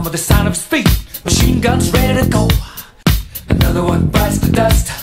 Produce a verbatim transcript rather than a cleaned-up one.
for the sound of his feet. Machine guns ready to go. Another one bites the dust.